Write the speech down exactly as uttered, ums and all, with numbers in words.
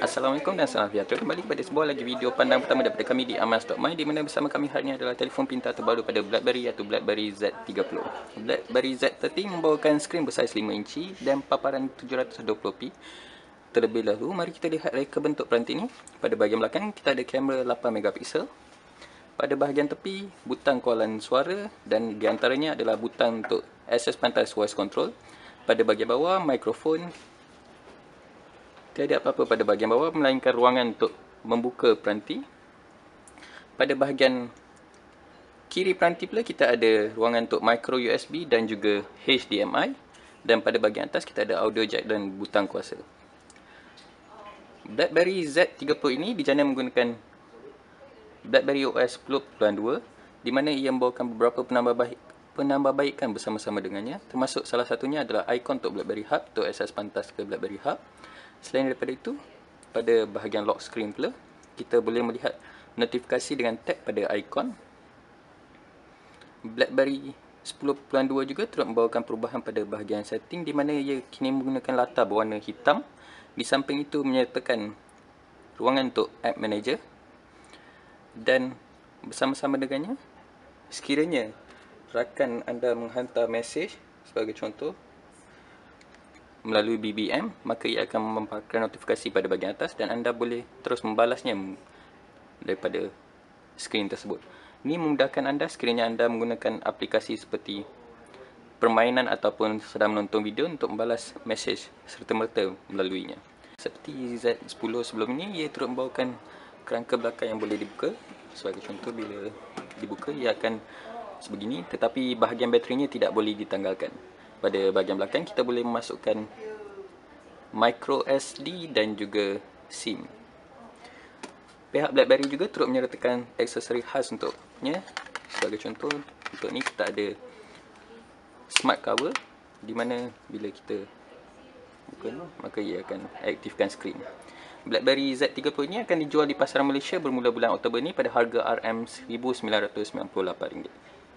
Assalamualaikum dan salam sejahtera. Kembali kepada sebuah lagi video pandang pertama daripada kami di amas dot my, di mana bersama kami hari ini adalah telefon pintar terbaru pada BlackBerry iaitu BlackBerry Z tiga puluh. BlackBerry Z tiga puluh membawakan skrin bersaiz lima inci dan paparan tujuh ratus dua puluh p. Terlebih dahulu, mari kita lihat reka bentuk peranti ini. Pada bahagian belakang, kita ada kamera lapan megapiksel. Pada bahagian tepi, butang kawalan suara dan di antaranya adalah butang untuk akses pantas voice control. Pada bahagian bawah, mikrofon. Tiada apa-apa pada bahagian bawah melainkan ruangan untuk membuka peranti. Pada bahagian kiri peranti pula kita ada ruangan untuk micro U S B dan juga H D M I. Dan pada bahagian atas kita ada audio jack dan butang kuasa. BlackBerry Z tiga puluh ini dijana menggunakan BlackBerry O S sepuluh titik dua, di mana ia membawakan beberapa penambahbaik, penambahbaikan bersama-sama dengannya. Termasuk salah satunya adalah ikon untuk BlackBerry Hub untuk akses pantas ke BlackBerry Hub. Selain daripada itu, pada bahagian lock screen pula, kita boleh melihat notifikasi dengan tab pada ikon. BlackBerry sepuluh titik dua juga turut membawakan perubahan pada bahagian setting, di mana ia kini menggunakan latar berwarna hitam. Di samping itu menyertakan ruangan untuk App Manager. Dan bersama-sama dengannya, sekiranya rakan anda menghantar mesej sebagai contoh melalui B B M, maka ia akan mempaparkan notifikasi pada bahagian atas dan anda boleh terus membalasnya daripada skrin tersebut. Ini memudahkan anda sekiranya anda menggunakan aplikasi seperti permainan ataupun sedang menonton video untuk membalas mesej serta-merta melaluinya. Seperti Z sepuluh sebelum ini, ia turut membawakan kerangka belakang yang boleh dibuka. Sebagai contoh, bila dibuka ia akan sebegini, tetapi bahagian baterinya tidak boleh ditanggalkan. Pada bahagian belakang kita boleh memasukkan micro S D dan juga SIM. Pihak BlackBerry juga turut menyertakan aksesori khas untuknya. Sebagai contoh, untuk ni kita ada smart cover, di mana bila kita buka ni, maka ia akan aktifkan skrin. BlackBerry Z tiga puluh ini akan dijual di pasaran Malaysia bermula bulan Oktober ni pada harga R M seribu sembilan ratus sembilan puluh lapan ringgit.